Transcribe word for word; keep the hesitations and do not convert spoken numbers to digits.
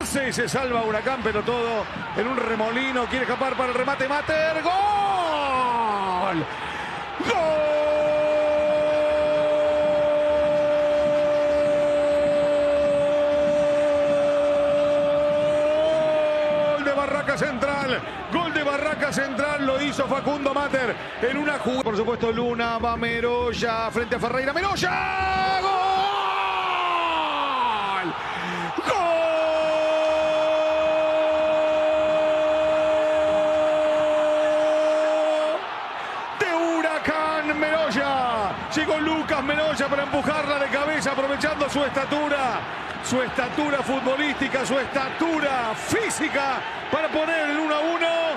Se, se salva Huracán, pero todo en un remolino. Quiere escapar para el remate. Mater. ¡Gol! ¡Gol de Barraca Central! Gol de Barraca Central. Lo hizo Facundo Mater en una jugada. Por supuesto, Luna va Meroya frente a Ferreira. ¡Meroya! ¡Gol! ¡Gol! Meroya, llegó Lucas Meroya para empujarla de cabeza, aprovechando su estatura, su estatura futbolística, su estatura física para poner el uno a uno.